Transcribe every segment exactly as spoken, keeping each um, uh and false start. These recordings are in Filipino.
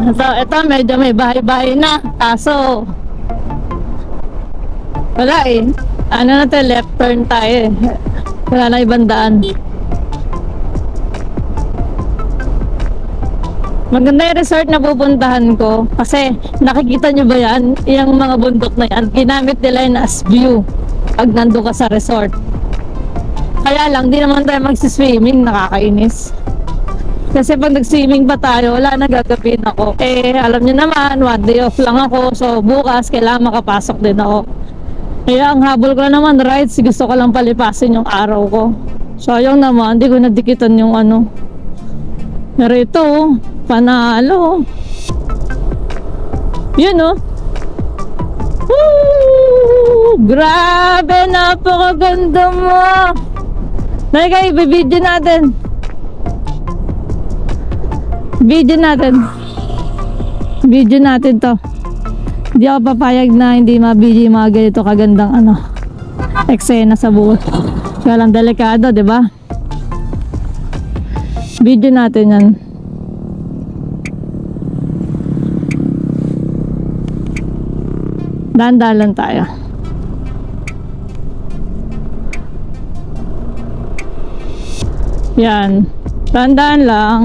So, ito medyo may bahay-bahay na. Kaso, wala eh. Ano na tayo, left turn tayo eh. Wala na ibang daan. Maganda yung resort na pupuntahan ko. Kasi, nakikita nyo ba yan? Yung mga bundok na yan, ginamit nila yun as view pag nandun ka sa resort. Kaya lang, di naman tayo magsiswimming, nakakainis. Kasi pag nag-swimming pa tayo, wala na gagawin ako. Eh, alam niyo naman, one day off lang ako. So, bukas, kailangan makapasok din ako. Kaya ang habol ko naman, rides, gusto ko lang palipasin yung araw ko. So, yung naman, hindi ko nadikitan yung ano. Pero ito, panalo. Yun, oh. Woo! Grabe, napakaganda mo. Nalagay, ibibidyo natin. Video natin. Video natin to. Hindi ako papayag na hindi ma-video yung mga ganito kagandang ano, eksena sa buhay. Kaya lang delikado, di ba? Video natin yan. Dahan-dahan tayo. Yan. Dahan-dahan lang.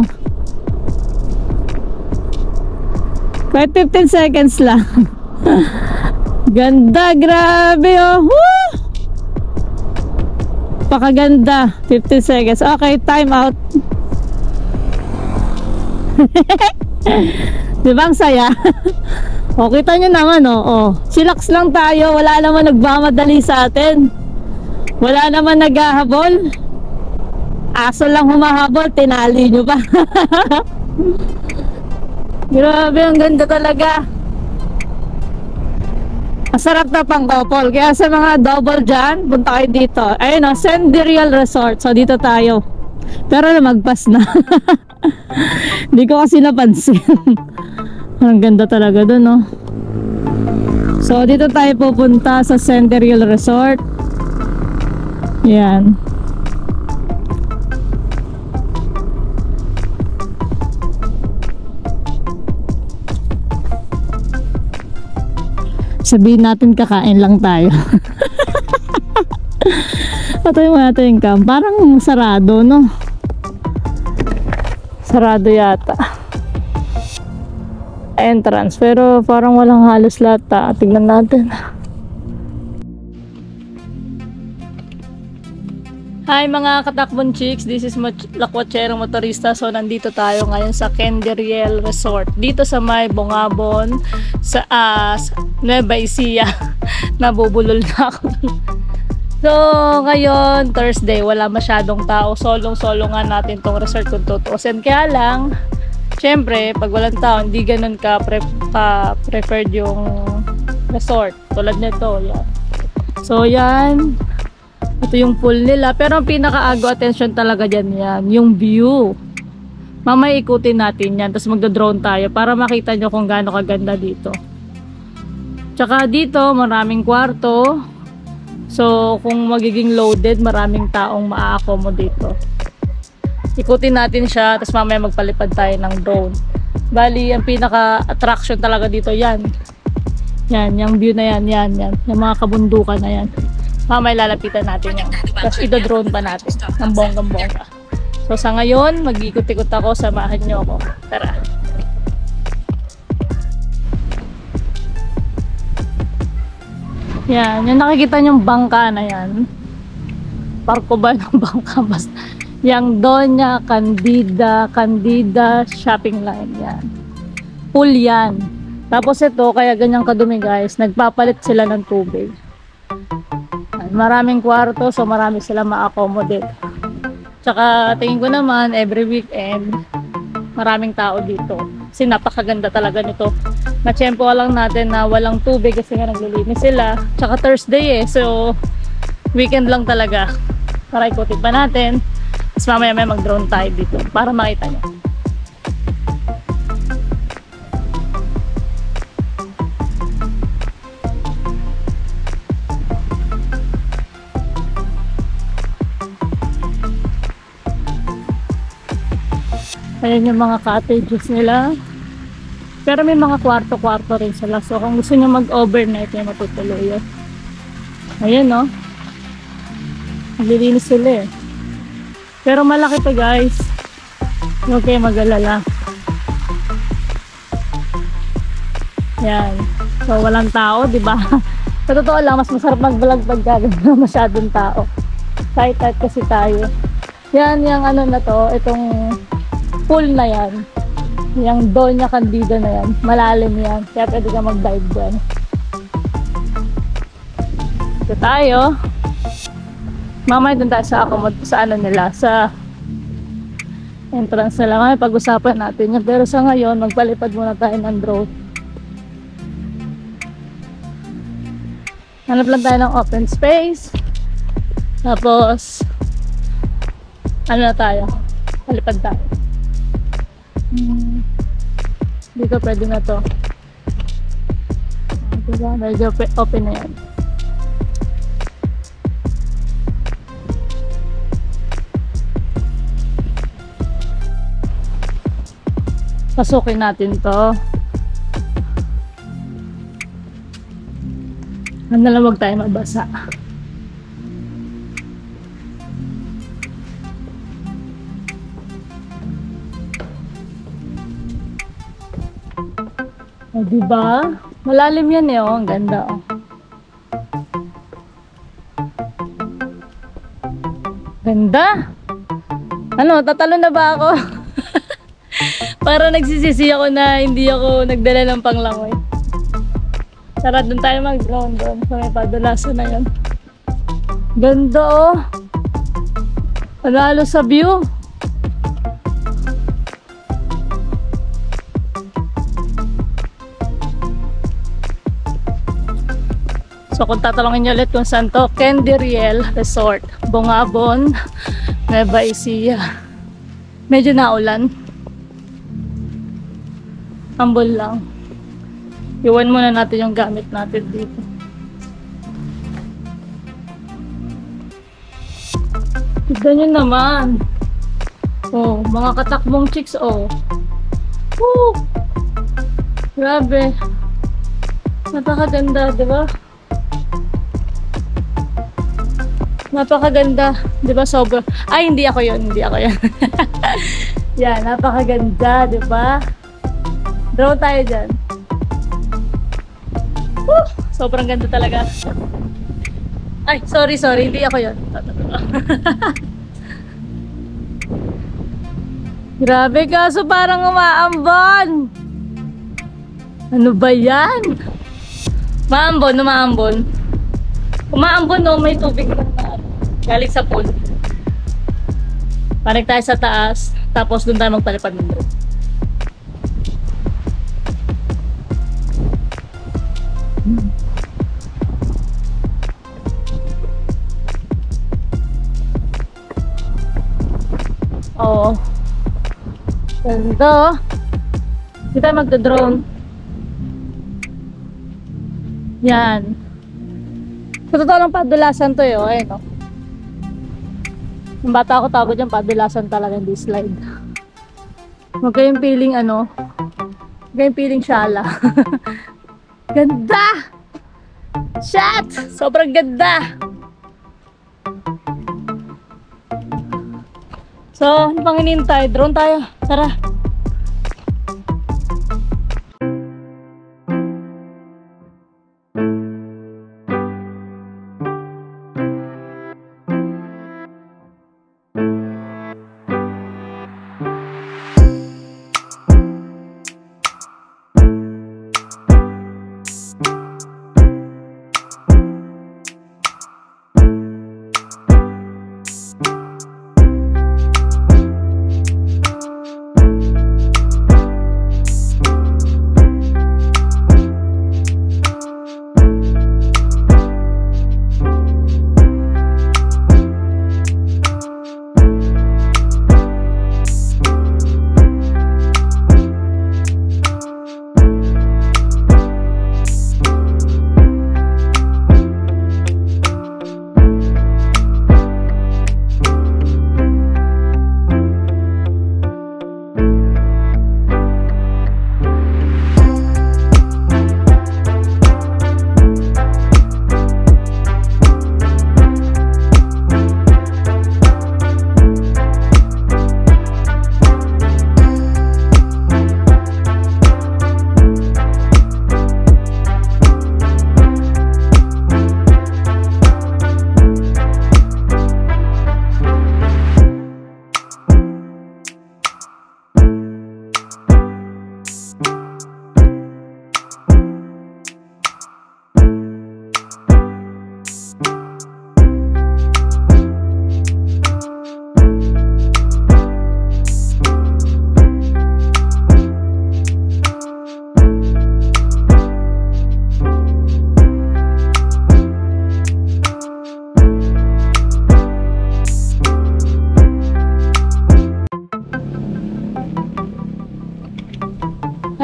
Kahit fifteen seconds lang. Ganda, grabe oh. Woo! Pakaganda. fifteen seconds. Okay, time out. Diba ang saya? O, kita nyo naman oh, oh. Chillax lang tayo. Wala naman nagmamadali sa atin. Wala naman naghahabol. Aso lang humahabol. Tinali nyo ba? Grabe, ang ganda talaga. Masarap na pang couple. Kaya sa mga double dyan, punta kayo dito. Ayun o, Sendirial Resort. So dito tayo. Pero lumagpas na. Hindi ko kasi napansin. Ang ganda talaga dun, no? So dito tayo pupunta sa Sendirial Resort. Yan. Sabihin natin kakain lang tayo. Patayin mo natin yung cam. Parang sarado, no? Sarado yata entrance, pero parang walang halos lahat. Tignan natin. Hi mga katakbon chicks, this is Lakwatcherong Motorista. So nandito tayo ngayon sa Sendirial Resort dito sa may Bongabon sa uh, Nueva Ecija. Nabubulol na ako. So ngayon Thursday, wala masyadong tao. Solong-solo nga natin tong resort kung tutuusin. Kaya lang syempre pag walang tao, hindi ganun ka pre pa preferred yung resort tulad nito. Yan. So yan, ito yung pool nila, pero ang pinaka-ago attention talaga dyan yan, yung view. Mamaya ikutin natin yan, tapos magdo-drone tayo para makita nyo kung gaano kaganda dito. Tsaka dito maraming kwarto, so kung magiging loaded, maraming taong maa-accommodate dito. Ikutin natin siya, tapos mamaya magpalipad tayo ng drone. Bali, ang pinaka-attraction talaga dito yan. Yan, yung view na yan, yan, yan, yung mga kabundukan na yan. Mamaya lalapitan natin yan. Tapos ito-drone pa natin ng bonggang-bongga. So sa ngayon, mag-ikot-ikot ako. Samahan nyo ako. Tara. Yan. Yung nakikita nyong bangka na yan. Parko ba ng bangka? Basta. Yang Doña Candida, Candida Shopping Line. Yan. Pool yan. Tapos ito, kaya ganyang kadumi guys, nagpapalit sila ng tubig. Maraming kwarto, so marami sila ma-accommodate. Tsaka tingin ko naman every weekend maraming tao dito kasi napakaganda talaga nito. Na-tsempo lang natin na walang tubig kasi nga naglilinis sila. Tsaka Thursday eh, so weekend lang talaga. Para ikutin pa natin, tapos mamaya may mag-drone tayo dito para makita nyo. Ayan yung mga cottages nila. Pero may mga kwarto-kwarto rin sila. So kung gusto nyo mag-overnight, may matutuloy yun. Ayan, no? Naglilinis sila eh. Pero malaki to, guys. Okay, mag-alala. Yan. So walang tao, di ba? Sa totoo lang, mas masarap mag-vlog pag gagawin masyadong tao. Tight-tight kasi tayo. Yan, yung ano na to, itong pool na yan. Yung Doña Candida na yan. Malalim yan. Kaya pwede ka mag-dive dyan. Ito tayo. Mamaya dun tayo sa accommod, sa ano nila, sa entrance nila. Mamaya pag-usapan natin yun. Pero sa ngayon, magpalipad muna tayo ng drone. Hanap lang tayo ng open space. Tapos, ano na tayo? Palipad tayo. Hmm. Dito pwede na to. Diba? Medyo open na yan. Pasukin natin to. Ano lang, wag tayo mabasa. O, diba? Malalim yan eh, oh. Ang ganda, oh. Ganda! Ano, tatalo na ba ako? Para nagsisisi ako na hindi ako nagdala ng panglangoy. Tara, doon tayo mag-drone doon. So, may padulasan na yun. Ganda, oh. Panalo sa view. So kung tatalungin nyo ulit kung saan to, Kendiriel Resort, Bongabon, Nueva Ecija. Medyo naulan. Ambol lang. Iwan muna natin yung gamit natin dito. Tignan nyo naman. Oh, mga katakbong chicks, oh. Woo! Grabe. Napakaganda, diba? Napakaganda, 'di ba? Sobra. Ay, hindi ako 'yon, hindi ako 'yan. Yan, napakaganda, 'di ba? Draw tayo diyan. Woo! Sobrang ganda talaga. Ay, sorry, sorry, hindi ako 'yon. Grabe, kaso parang umaambon. Ano ba 'yan? Maambon, umaambon. Umaambon, no, may tubig na. Galing sa pool. Panik tayo sa taas. Tapos doon tayo magpalipad ng drone. Hmm. Oo. Ganda. Hindi tayo magda-drone. Yan. Sa totoo lang, padulasan to eh. Oh, ayun, oh. Yung bata ako tawag dyan, padulasan talaga hindi slide. Huwag kayong feeling ano, huwag kayong feeling shala. Ganda! Shit! Sobrang ganda! So, ano pang hinihintay? Drone tayo. Tara!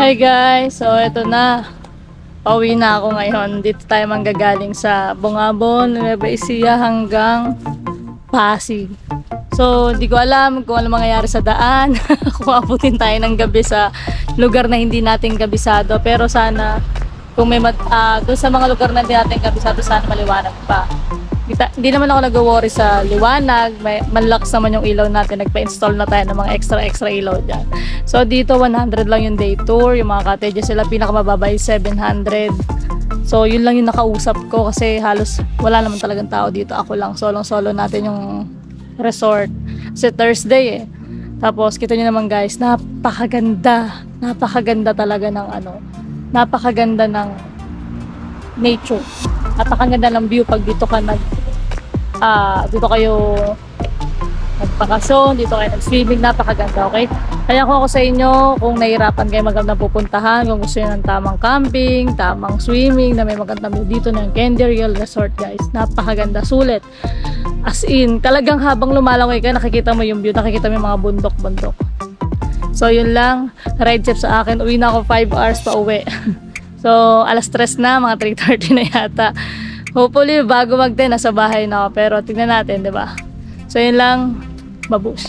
Hi guys, so eto na. Pauwi na ako ngayon. Dito tayo manggagaling sa Bungabon, Nueva Ecija hanggang Pasig. So, hindi ko alam kung ano mangyayari sa daan. Kung abutin tayo ng gabi sa lugar na hindi natin kabisado. Pero sana, kung may mat, uh, doon sa mga lugar na hindi natin kabisado, sana maliwanag pa. Hindi naman ako nag-worry sa liwanag. May manlaks naman yung ilaw natin. Nagpa-install na tayo ng mga extra-extra ilaw dyan. So, dito one hundred lang yung day tour. Yung mga cottages sila, pinakamababa yung seven hundred. So, yun lang yung nakausap ko kasi halos wala naman talagang tao dito. Ako lang, solong-solo natin yung resort. Kasi Thursday eh. Tapos, kita nyo naman guys, napakaganda. Napakaganda talaga ng ano. Napakaganda ng nature. Napakaganda ng view pag dito ka nag ah, dito kayo nagpakasyon, dito kayo nag-swimming, napakaganda, okay? Kaya kung ako sa inyo, kung nahihirapan kayo magandang pupuntahan, kung gusto nyo ng tamang camping, tamang swimming, na may magandang view dito ng Kendriel Resort guys, napakaganda, sulit. As in, talagang habang lumalangoy ka, nakikita mo yung view, nakikita mo yung mga bundok-bundok. So yun lang, ride trip sa akin, uwi na ako five hours pa uwi. So, alas tres na, mga three thirty na yata. Hopefully, bago mag-ten, nasa bahay na ako. Pero, tignan natin, di ba? So, yun lang. Babush.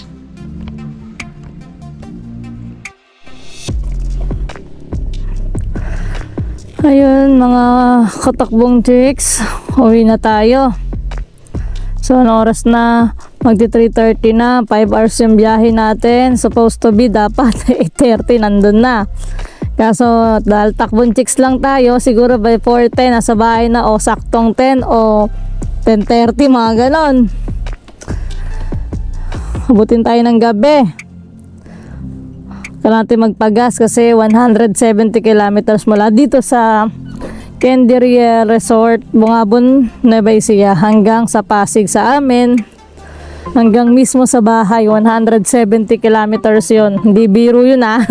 Ayun, mga katakbong chicks. Uwi na tayo. So, ano oras na? Magti three thirty na. five hours yung biyahe natin. Supposed to be, dapat eight thirty, nandun na. Kaso dahil takbong chicks lang tayo, siguro by four ten nasa bahay na o saktong ten o ten thirty, mga ganon. Abutin tayo ng gabi. Kailangan natin magpagas kasi one hundred seventy kilometers mula dito sa Kendriel Resort, Bungabon, Nueva Ecija hanggang sa Pasig sa amin. Hanggang mismo sa bahay, one hundred seventy kilometers yun. Hindi biro yun ah.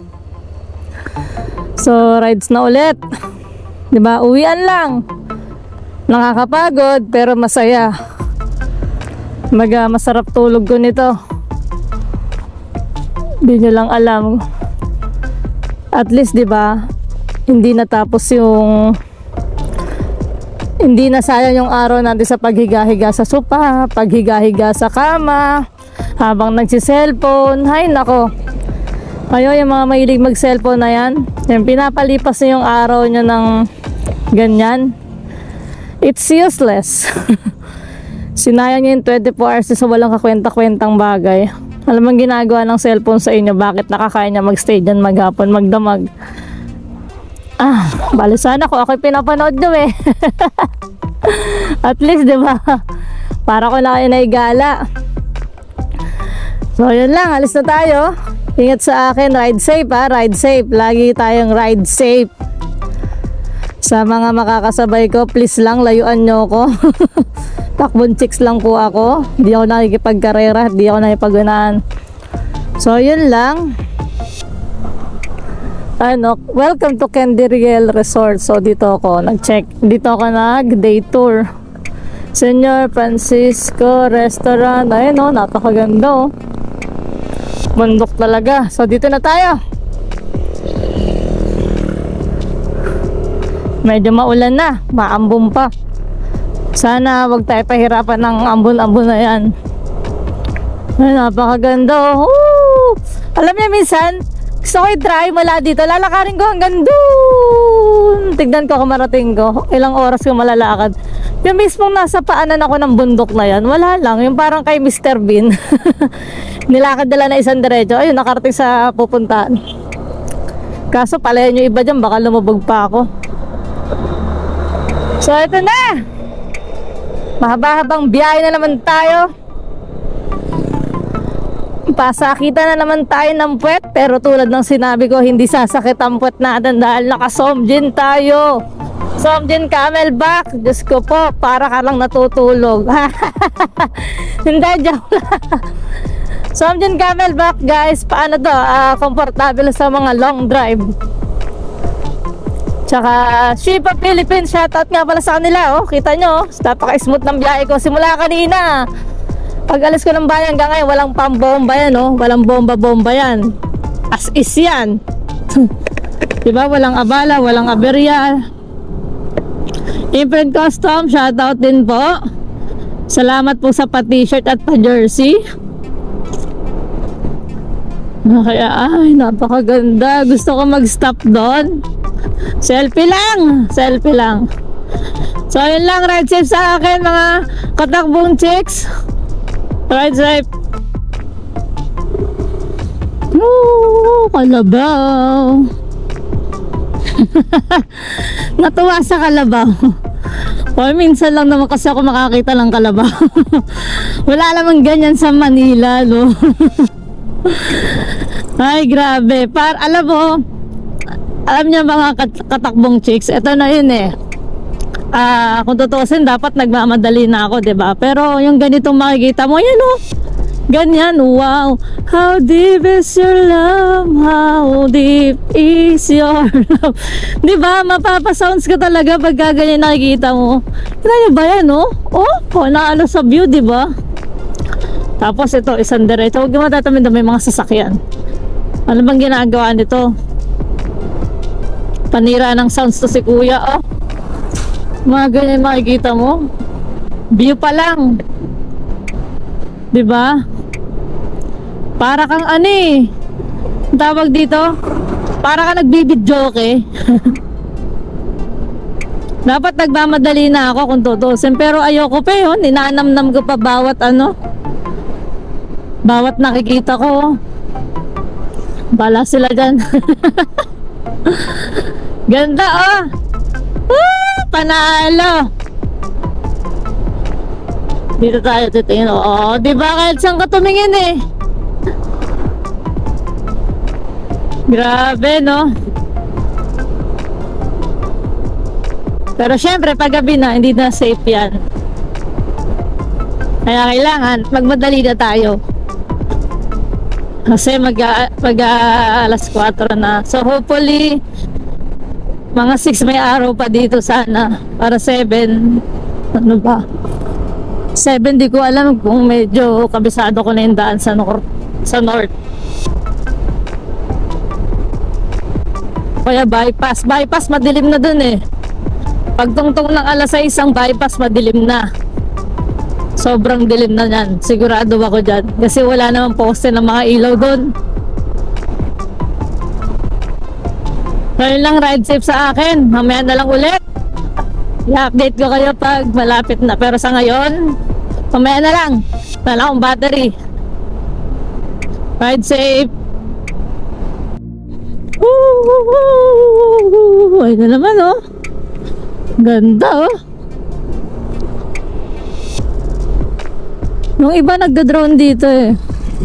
So, rides na ulit. Diba? Uwian lang. Nakakapagod, pero masaya. Maga, masarap tulog ko nito. Hindi nyo lang alam. At least, diba? Hindi natapos yung... Hindi na sayang yung araw natin sa paghiga-higa sa sopa, paghiga-higa sa kama, habang nagsiselfone. Hay, nako. Kayo, yung mga mahilig mag-cellphone na yan, yung pinapalipas nyo yung araw nyo ng ganyan, it's useless. Sinayang nyo yung twenty-four hours sa walang kakwenta-kwentang bagay. Alam mo ginagawa ng cellphone sa inyo, bakit nakakaya niya mag-stay dyan maghapon, magdamag. Ah, bali sana ko ako'y pinapanood nyo eh. At least, di ba? Para ko na kayo naigala. So, yun lang, alis na tayo. Ingat sa akin, ride safe ha, ride safe. Lagi tayong ride safe. Sa mga makakasabay ko, please lang, layuan nyo ko. Takbon chicks lang po ako. Hindi ako nakikipagkarera, hindi ako nakipag-unaan. So, yun lang. Ano, welcome to Kendriel Resort. So, dito ako nag-check. Dito ako nag-day tour. Senyor Francisco Restaurant. Ayun o, napakaganda o. Bundok talaga. So dito na tayo. Medyo maulan na, maambon pa. Sana wag tayo pahirapan ng ambon-ambon na yan. Ay, napakaganda. Woo! Alam niyo minsan, gusto ko i-try mula dito. Lalakarin ko hanggang doon. Tignan ko kung marating ko. Ilang oras ko malalakad. Yung mismong nasa paanan ako ng bundok na yan, wala lang. Yung parang kay Mister Bean. Nilakad nila na isang diretso. Ayun, nakarating sa pupuntahan. Kaso palayan yung iba dyan, baka lumubog pa ako. So, ito na. Mahaba-habang biyahe na naman tayo. Pasakita na naman tayo ng puwet. Pero tulad ng sinabi ko, hindi sasakit ang puwet natin dahil naka-somjin tayo. Somjin camelback. Diyos ko po, para ka lang natutulog. Hindi, joke lang. Somjin camelback guys. Paano to? Uh, komportable sa mga long drive. Tsaka Shipa Philippines, shoutout nga pala sa kanila. Oh, kita nyo, napaka-smooth ng biyahe ko simula kanina. Pag alis ko ng bayan hanggang ngayon, walang pambomba yan, oh. Walang bomba-bomba yan. As is yan. Diba? Walang abala, walang aberya. Imprint Custom, shoutout din po. Salamat po sa pa-t-shirt at pa-jersey. Kaya ay, napakaganda. Gusto ko mag-stop doon. Selfie lang. Selfie lang. So, yun lang. Ride safe sa akin, mga katakbong chicks. Ride safe. Ooh, kalabaw. Natuwa sa kalabaw. O, minsan lang naman kasi ako makakita ng kalabaw. Wala namang ganyan sa Manila, no? Ay, grabe. Par, alam mo, alam niya mga kat katakbong chicks, ito na yun eh. Ah, kung tutuusin, dapat nagmamadali na ako, 'di ba? Pero yung ganitong makikita mo, yan oh. Ganyan, wow. How deep is your love? How deep is your love? 'Di ba? Mapapasounds ka talaga pag ganyan nakikita mo. Kaya ba yan, oh? Oh, oh naalo sa view, 'di ba? Tapos ito, isang diretso. Huwag mo tatamin na may mga sasakyan. Ano bang ginagawa nito? Panira ng sounds to si kuya, oh. Mga ganyan makikita mo. View pa lang. Diba? Para kang ano eh. Tawag dito. Para kang nagbibidyoke eh. Dapat nagmamadali na ako kung tutusin. Pero ayoko pa yun. Inaanamnam ko pa bawat ano. Bawat nakikita ko. Bala sila dyan. Ganda oh. Woo! Panalo. Dito tayo titingin. Oo, di ba kahit saan ka tumingin eh. Grabe, no? Pero syempre, pag gabi na, hindi na safe yan. Kaya kailangan, magmadali na tayo. Kasi mag, mag uh, alas kwatro na. So hopefully, mga six may araw pa dito sana. Para seven, ano ba? seven, di ko alam kung medyo kabisado ko na yung daan sa north. Sa north. Kaya bypass. Bypass, madilim na dun eh. Pagtungtong ng alas sais, ang bypass, madilim na. Sobrang dilim na yan. Sigurado ako dyan. Kasi wala namang poste ng mga ilaw dun. Ngayon lang, ride safe sa akin. Mamaya na lang ulit. I-update ko kayo pag malapit na. Pero sa ngayon, mamaya na lang. Wala akong battery. Ride safe. Woo! Ay na naman oh. Ganda oh. Nung iba nagda-drone dito eh.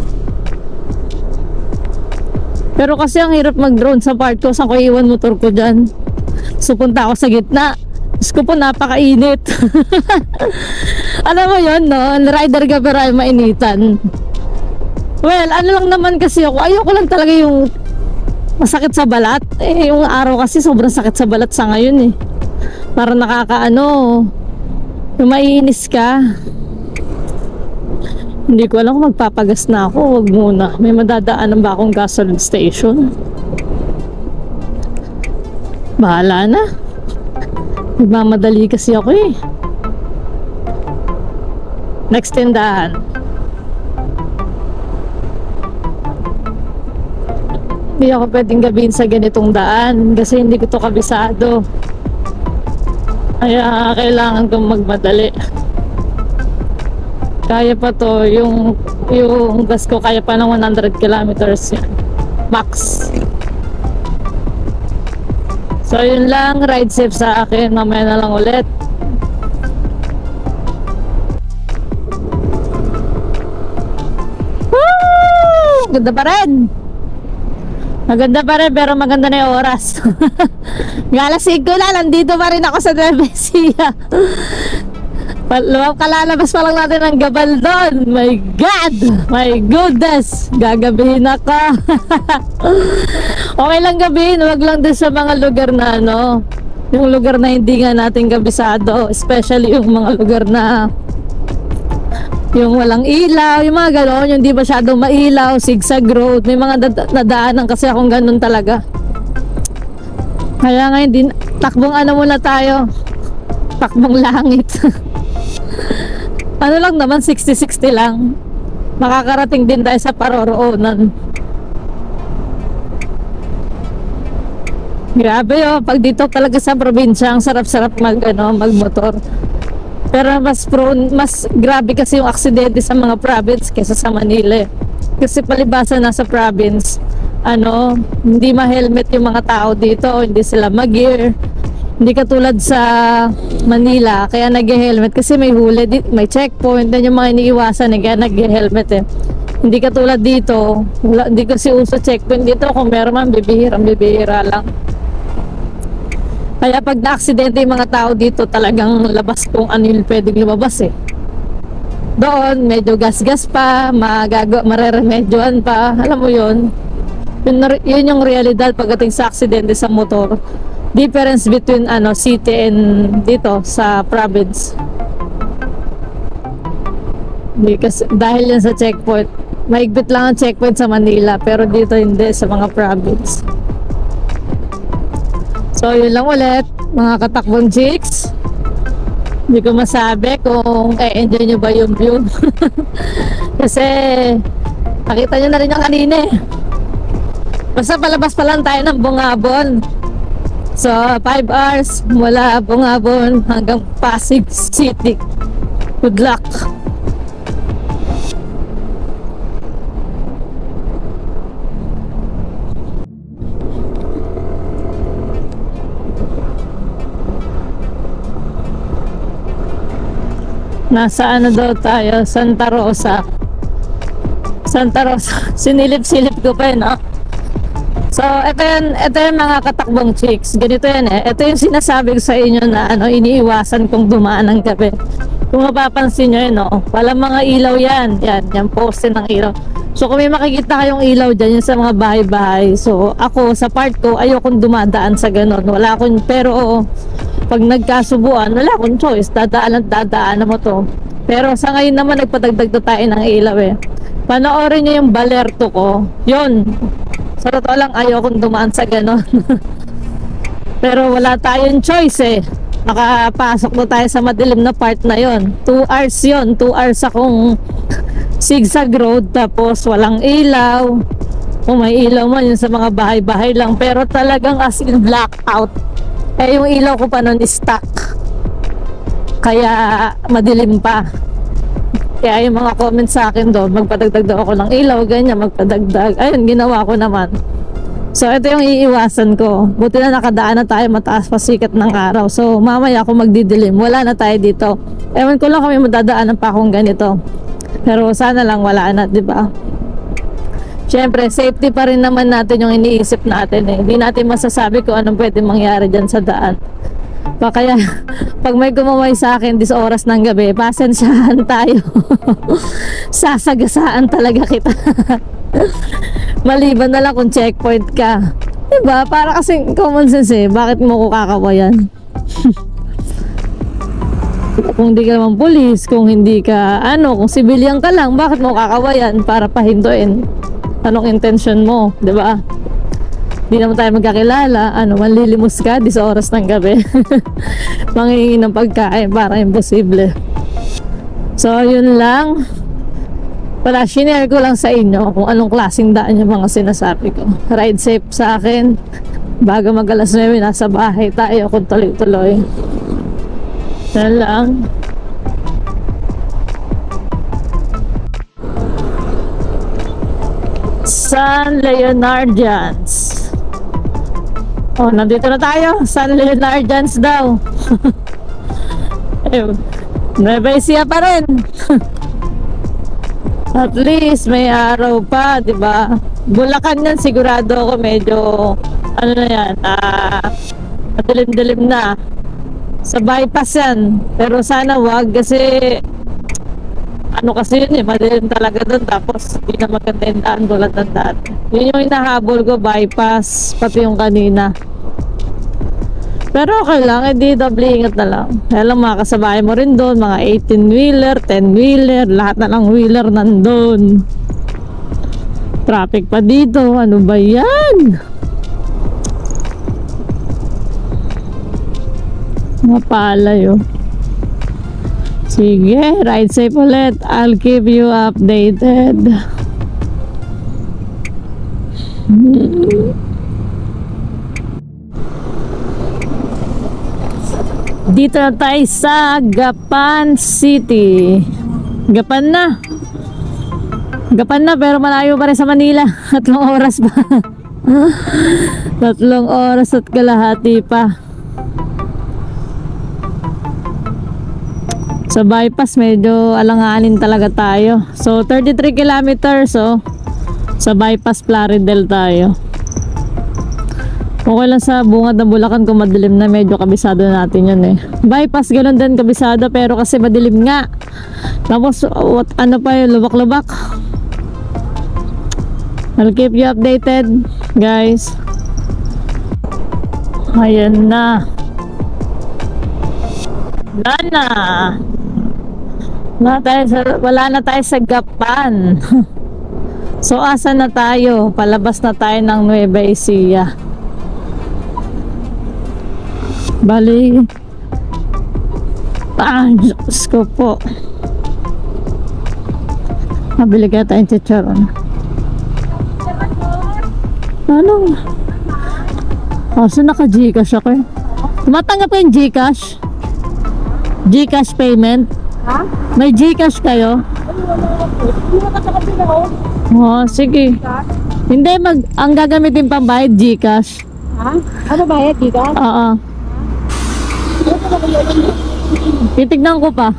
Pero kasi ang hirap mag-drone sa part ko. Saan ko iwan motor ko dyan? So punta ako sa gitna. Diyos ko po, napakainit. Alam mo yun, no? Rider ka pero ay mainitan. Well, ano lang naman kasi ako. Ayoko lang talaga yung masakit sa balat. Eh, yung araw kasi sobrang sakit sa balat sa ngayon eh. Para nakakaano. Yung maiinis ka. Hindi ko alam kung magpapagas na ako. Huwag muna. May madadaanan ba akong gasoline station? Bahala na. Nagmamadali kasi ako eh. Next tindahan. Hindi ako pwedeng gabihin sa ganitong daan kasi hindi ko to kabisado. Kaya kailangan kong magmadali. Kaya pa to, yung yung gas ko kaya pa ng one hundred kilometers yan. Max. So yun lang, ride safe sa akin. Mamaya na lang ulit. Woo! Ganda pa rin. Maganda pa rin pero maganda na yung oras. Galasig ko na, nandito pa rin ako sa Nueva Ecija. Kalalabas pa lang natin ang gabal doon. My God! My goodness! Gagabihin ako. Okay lang gabihin, wag lang din sa mga lugar na ano, yung lugar na hindi nga natin kabisado. Especially yung mga lugar na yung walang ilaw, yung mga gano'n, yung di masyadong mailaw, zigzag road. May mga nadaanan kasi akong ganun talaga. Kaya ngayon din, takbong ano muna tayo, takbong langit. Ano lang naman, sixty sixty lang. Makakarating din tayo sa paroroonan. Grabe oh, pag dito talaga sa probinsya, ang sarap-sarap mag, ano, magmotor. Pero mas prone, mas grabe kasi yung aksidente sa mga province kaysa sa Manila. Kasi palibasa nasa province, ano, hindi ma-helmet yung mga tao dito, hindi sila mag-gear. Hindi katulad sa Manila, kaya nag-helmet kasi may huli, may checkpoint, dan yung mga iniiwasan, kaya nag-helmet eh. Hindi katulad dito, wala, hindi kasi uso checkpoint dito, kung meron man, bibihira, bibihira lang. Kaya pag na-aksidente yung mga tao dito, talagang labas kung ano yung pwedeng lumabas eh. Doon, medyo gas-gas pa, magago, mareremedyoan pa, alam mo yun. Yun, yun yung realidad pagdating sa aksidente sa motor. Difference between ano city and dito sa province. Because, dahil yan sa checkpoint, maigpit lang ang checkpoint sa Manila, pero dito hindi sa mga province. So yun lang ulit mga katakbong chicks. Hindi ko masabi kung e-enjoy nyo ba yung view. Kasi nakita nyo na rin yung kanina eh. Basta palabas pa lang tayo ng Bungabon. So five hours mula Bungabon hanggang Pasig City. Good luck. Nasa ano daw tayo? Santa Rosa. Santa Rosa. Sinilip-silip ko pa yun, no? So, ito yun, ito yung mga katakbong chicks. Ganito yan eh. Ito yung sinasabi ko sa inyo na ano, iniiwasan kong dumaan ng gabi. Kung mapapansin nyo yun, no? Walang mga ilaw yan. Yan, yan poste ng ilaw. So, kung may makikita kayong ilaw dyan, yung sa mga bahay-bahay. So, ako, sa part ko, ayokong dumadaan sa ganon. Wala akong, pero oo, pag nagkasubuan, wala akong choice, dadaan at dadaan mo to. Pero sa ngayon naman nagpadagdag na tayo ng ilaw eh. Panoorin nyo yung balerto ko. Yun, sa totoo lang ayokong dumaan sa ganon. Pero wala tayong choice eh. Nakapasok na tayo sa madilim na part na yon. two hours yon, two hours akong zigzag road, tapos walang ilaw. Kung may ilaw man yun sa mga bahay-bahay lang, pero talagang as in blackout. Eh yung ilaw ko pa nun is stuck, kaya madilim pa. Kaya yung mga comments sa akin doon, magpadagdag daw ako ng ilaw, ganyan, magpadagdag. Ayun, ginawa ko naman. So ito yung iiwasan ko. Buti na nakadaan na tayo, mataas pa sikat ng araw. So mamaya ako magdidilim, wala na tayo dito. Ewan ko lang kami madadaanan pa akong ganito. Pero sana lang wala na, di ba? Siyempre, safety pa rin naman natin yung iniisip natin eh. Hindi natin masasabi kung anong pwede mangyari dyan sa daan. Pa kaya, pag may gumaway sa akin dis oras ng gabi, pasensyahan tayo. Sasagasaan talaga kita. Maliban na lang kung checkpoint ka. Diba? Para kasing common sense eh. Bakit mo ko kakawayan? Kung hindi ka naman pulis, kung hindi ka, ano, kung civilian ka lang, bakit mo kakawayan para pahintuin? Anong intention mo, di ba? Di naman tayo magkakilala, ano, manlilimos ka dis oras ng gabi. Manghihingi ng pagkain, para imposible. So, yun lang. Wala, shinare ko lang sa inyo kung anong klaseng daan yung mga sinasabi ko. Ride safe sa akin. Bago mag alas nuwebe, nasa bahay tayo kung tuloy-tuloy. Yan lang. San Leonardians. Oh, nandito na tayo. San Leonardians daw. Eh, Nueva Ecija pa rin. At least may araw pa, di ba? Bulacan yan, sigurado ako medyo ano na yan, ah, madilim-dilim na. Sa bypass yan. Pero sana wag kasi ano kasi yun eh, madilim talaga doon, tapos hindi na maganda yung daan tulad ng dati. Yun yung hinahabol ko, bypass, pati yung kanina. Pero okay lang, edi doble ingat na lang. Kaya lang mga kasabay mo rin doon, mga eighteen wheeler, ten wheeler, lahat na lang wheeler nandun. Traffic pa dito, ano ba yan? Mga palay, oh. Sige, ride safe ulit. I'll keep you updated. Hmm. Dito na tayo sa Gapan City. Gapan na. Gapan na pero malayo pa rin sa Manila. Tatlong oras pa. Tatlong oras at kalahati pa. Sa bypass medyo alanganin talaga tayo. So thirty-three kilometers, so sa bypass Plaridel tayo. Okay lang sa bungad ng Bulacan kung madilim na, medyo kabisado natin yun eh. Bypass ganoon din kabisado pero kasi madilim nga. Tapos what, ano pa yun, lubak-lubak. I'll keep you updated, guys. Ayan na. Wala na. Wala, tayo sa, wala na tayo sa Gapan. So asa na tayo? Palabas na tayo ng Nueva Ecija. Bali. Ah, Diyos ko po. Mabili kaya tayong chicharon. Ano? Oh, so naka-Gcash ako eh. Tumatanggap ko yung Gcash? Gcash payment? Ha? May Gcash kayo? Hindi mo kasakapin ako. Oh, sige. Hindi, mag, ang gagamitin pambayad Gcash. Ha? Ano bayad, Gcash? Oo. Titignan ko pa.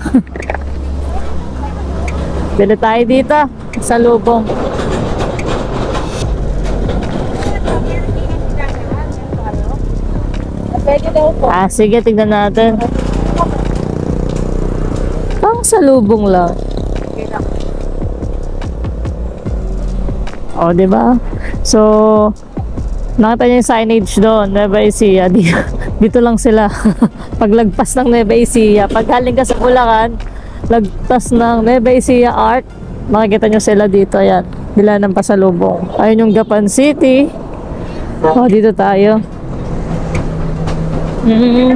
Bili tayo dito sa lubong. Pwede daw po. Ah, sige, tignan natin. Pang sa lubong lang. O, di ba? So, nakita niyo yung signage doon, Nueva Ecija. Dito lang sila. Paglagpas ng Nueva Ecija, pag galing ka sa Bulacan, lagpas ng Nueva Ecija Art, makikita nyo sila dito. Ayan, dila ng pasalubong. Ayun yung Gapan City. O, dito tayo. Mm.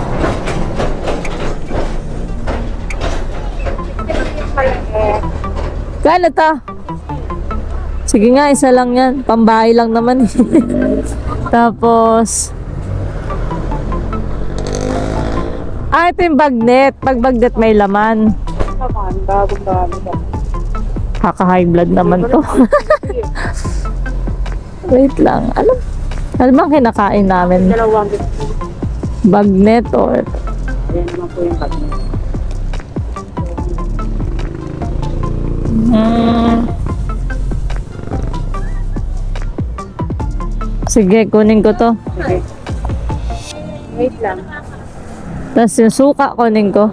Kano ta? Sige nga, isa lang yan. Pambahay lang naman. Tapos ah, ito yung bagnet. Pag bagnet may laman. Naman, bagong bago. Kaka-high blood naman to. Wait lang. Ano? Ano bang kinakain namin? Dalawang Bagnet o Ayan naman po yung bagnet. hmm. Sige, kunin ko to. Okay. Wait lang. Tapos yung suka kunin ko.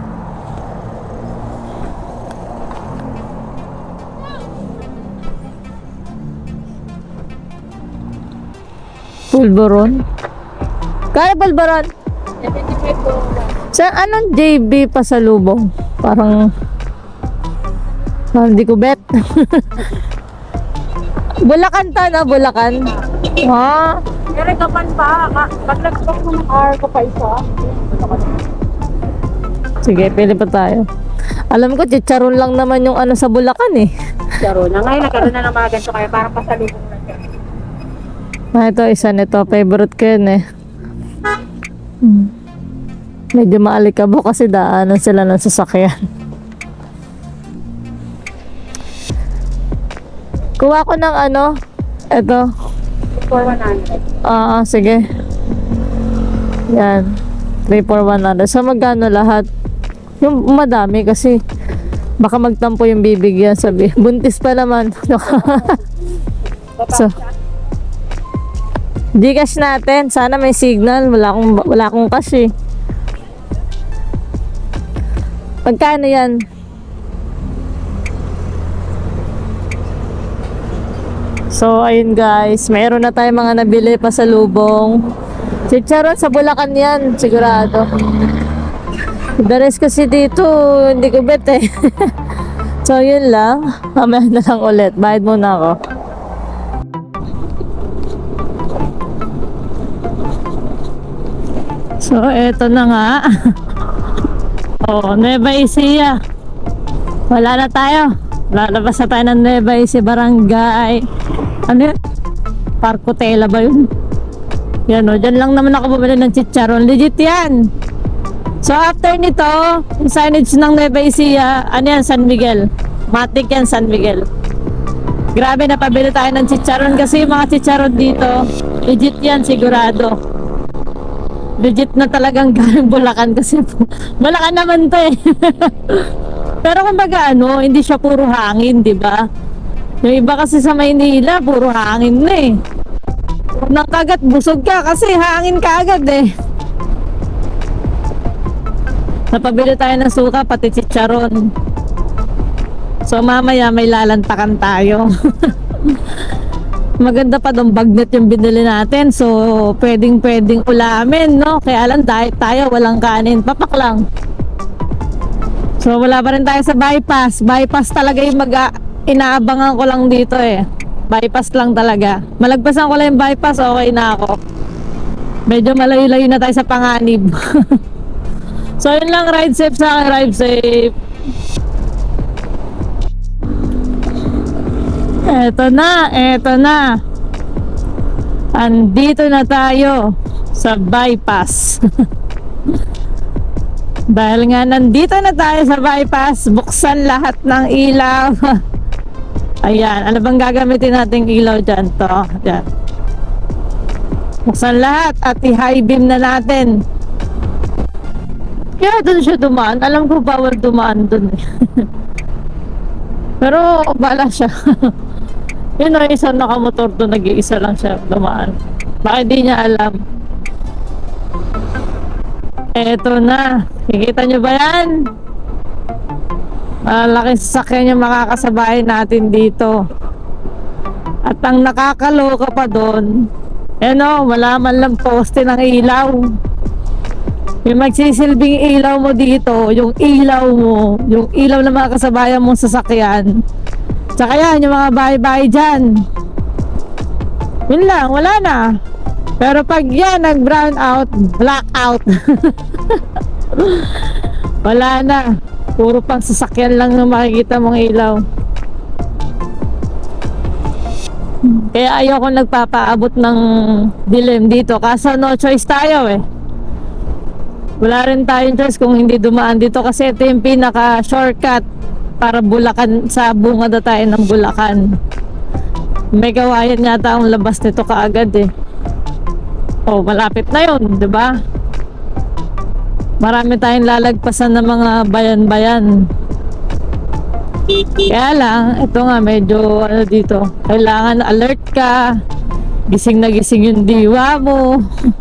Pulveron. Kaya pulveron? seventy-five po. Sa anong J B pasalubong? Parang parang di ko bet. Bulacan ta na, Bulacan. Ha? Pero kapan pa, pag nag-stop mo ng hour ko pa isa. Sige, pili pa tayo. Alam ko, chicharon lang naman yung ano sa Bulacan eh. Laro na ngayon, nagkaroon na ng mga ganito kaya parang pasalubong lang yan. Ah, ito, isa nito. Favorite ko yun eh. Hmm. Medyo maalikabo kasi daanan sila ng sasakyan. Kuha ko ng ano, ito. For one hundred. Ah, sige. Yan. three for one hundred. So, magkano lahat? Yung madami kasi baka magtampo yung bibigyan. Sabi, buntis pa naman. So, Gcash natin. Sana may signal. Wala akong, wala akong cash eh. Pagkano yan? So, ayun guys. Mayroon na tayong mga nabili pa sa lubong. Chicharon sa Bulacan yan. Sigurado. The rest kasi dito, hindi ko bet eh. So, yun lang. Mamaya na lang ulit. Bayad muna ako. So, eto na nga. Oh, Nueva Ecija. Wala na tayo. Lalabas na tayo ng Nueva Ecija Barangay. Ano yun? Parkotela ba yun? Yan o, dyan lang naman ako bumili ng chicharon. Legit yan. So after nito, yung signage ng Nueva Ecija, ano yan, San Miguel. Matik yan, San Miguel. Grabe, napabili tayo ng chicharon kasi yung mga chicharon dito, legit yan, sigurado. Legit na talagang galing Bulacan kasi Bulacan naman to eh. Pero kumbaga ano, hindi siya puro hangin, di ba? Yung iba kasi sa Maynila, puro hangin na eh. Nang kagat, busog ka kasi hangin ka agad eh. Napabili tayo ng suka, pati chicharon. So mamaya may lalantakan tayo. Maganda pa dong bagnet yung binili natin. So pwedeng pwedeng ulamin, no? Kaya lang diet tayo, walang kanin, papak lang. So wala pa rin tayo sa bypass. Bypass talaga yung mag inaabangan ko lang dito eh. Bypass lang talaga. Malagpasan ko lang yung bypass, okay na ako. Medyo malayo-layo na tayo sa panganib. So yun lang, ride safe sa akin, ride safe. Eto na, eto na. Andito na tayo sa bypass. Dahil nga nandito na tayo sa bypass, buksan lahat ng ilaw. Ayan, ano bang gagamitin nating ilaw dyan? To, dyan. Buksan lahat at i-high beam na natin. Kaya doon siya dumaan. Alam ko bawal dumaan doon. Pero bala siya. Yun o, isang nakamotor doon, nag-iisa lang siya dumaan. Baka di niya alam. Eto na. Kikita nyo ba yan? Malaking sasakyan yung makakasabay natin dito. At ang nakakaloka pa doon, yan o, wala man lang poste ng ilaw. Yung magsisilbing ilaw mo dito, yung ilaw mo, yung ilaw na makakasabayan mong sasakyan. Tsaka yan, yung mga bahay-bahay dyan. Yun lang, wala na. Pero pag yan, nag-brown out, black out. Wala na. Puro pang sasakyan lang na makikita mong ilaw. Kaya ayoko nagpapaabot ng dilim dito. Kaso no choice tayo eh. Wala rin tayong choice kung hindi dumaan dito. Kasi ito yung pinaka-shortcut para Bulacan, sa bungad na tayo ng Bulacan. May kawayan yata ang labas nito kaagad eh. Oh, malapit na yun, di ba? Marami tayong lalagpasan ng mga bayan-bayan. Kaya lang, ito nga medyo ano dito, kailangan alert ka. Gising na gising yung diwa mo.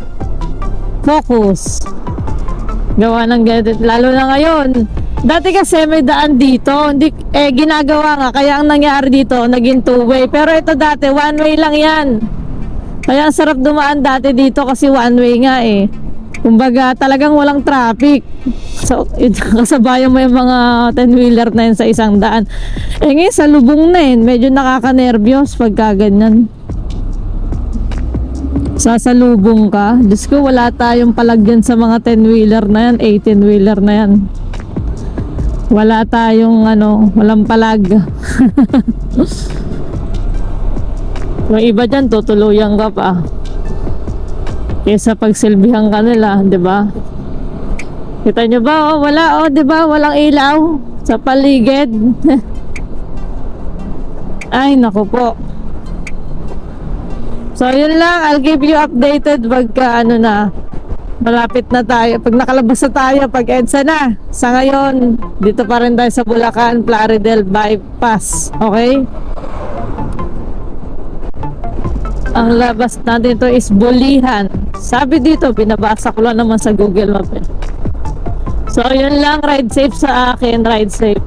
Focus. Gawa ng ganito, lalo na ngayon. Dati kasi may daan dito, hindi, eh ginagawa nga, kaya ang nangyari dito, naging two-way. Pero ito dati, one-way lang yan. Kaya ang sarap dumaan dati dito kasi one-way nga eh. Kumbaga talagang walang traffic. So, kasabayan mo yung mga ten-wheeler na yun sa isang daan. Eh ngayon, sa lubong na yun, medyo nakaka-nervyos pagka ganyan. Sasalubong ka. Diyos ko, wala tayong palagyan sa mga ten-wheeler na yan, eighteen-wheeler na yan. Wala tayong ano, walang palag. Yung iba dyan, tutuluyan ka pa. Kesa pagsilbihan ka nila, di ba? Kita nyo ba? Oh, wala, oh, di ba? Walang ilaw sa paligid. Ay, naku po. So, yun lang. I'll give you updated pagka ano na. Malapit na tayo. Pag nakalabas na tayo, pag EDSA na. Sa ngayon, dito pa rin tayo sa Bulacan, Plaridel Bypass. Okay? Ang labas natin ito is Bulihan. Sabi dito, binabasa ko lang naman sa Google Map eh. So, yun lang. Ride safe sa akin. Ride safe.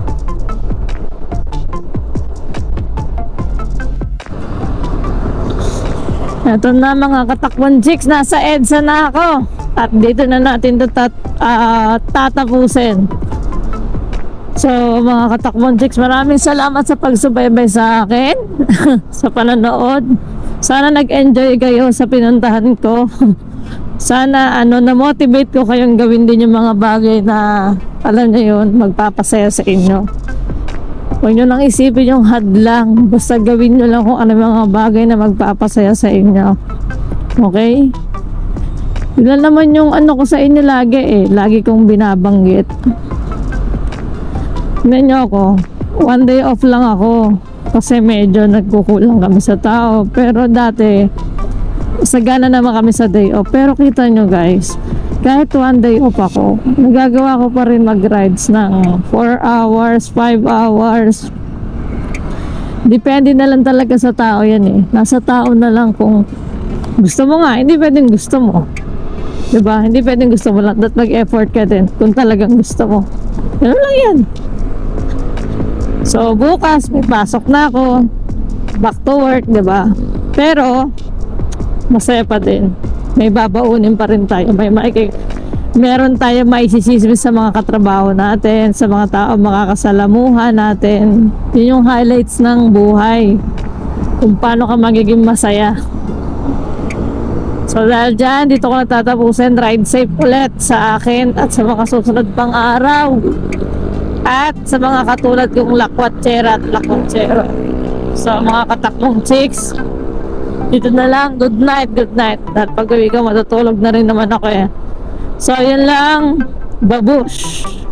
Ito na mga katakbon chicks. Nasa EDSA na ako. At dito na natin ito tat, uh, tatapusin. So, mga katakbon chicks, maraming salamat sa pagsubaybay sa akin. Sa panonood. Sana nag-enjoy kayo sa pinuntahan ko. Sana ano, na-motivate ko kayong gawin din yung mga bagay na alam niyo yun, magpapasaya sa inyo. Huwag nyo lang isipin yung hadlang. Basta gawin nyo lang kung ano mga bagay na magpapasaya sa inyo. Okay? Yun naman yung ano ko sa inyo lagi eh. Lagi kong binabanggit. Tignan nyo ako. One day off lang ako. Kasi medyo nagkukulang kami sa tao. Pero dati, sagana naman kami sa day off. Pero kita nyo guys, kahit one day off ako, nagagawa ko pa rin mag-rides ng four hours, five hours. Depende na lang talaga sa tao yan eh. Nasa tao na lang kung gusto mo nga, hindi pwedeng gusto mo. Diba? Hindi pwedeng gusto mo lang. Dapat mag-effort ka din kung talagang gusto mo. Ganun lang yan. So, bukas may pasok na ako. Back to work, diba? Pero, masaya pa din. May babaunin pa rin tayo. May maikik meron tayo maisisismis sa mga katrabaho natin, sa mga tao makakasalamuhan natin. Yun yung highlights ng buhay. Kung paano ka magiging masaya. So dahil dyan, dito ko natatapusin. Ride safe ulit sa akin at sa mga susunod pang araw. At sa mga katulad kong lakwatsera at lakwatsero. So mga katakbong chicks, dito na lang. Good night, good night. Dahil pag uwi ka, matutulog na rin naman ako eh. So yun lang. Babush!